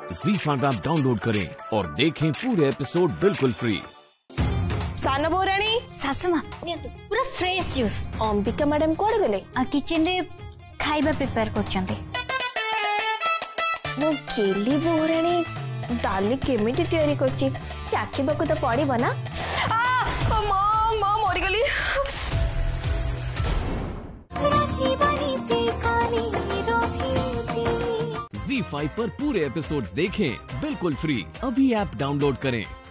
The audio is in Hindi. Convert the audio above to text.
ZEE5 ऐप डाउनलोड करें और देखें पूरे एपिसोड बिल्कुल फ्री। साना बोराणी सासुमा नियंतु पूरा फ्रेश जूस। अंबिका मैडम कोड गले किचन रे खाइबा प्रिपेयर करछंती। मो केली बोराणी डाली केमिति तयारी करछि चाखिबाको तो पड़िबो ना। मां मरि गली। ZEE5 पर पूरे एपिसोड्स देखें बिल्कुल फ्री। अभी ऐप डाउनलोड करें।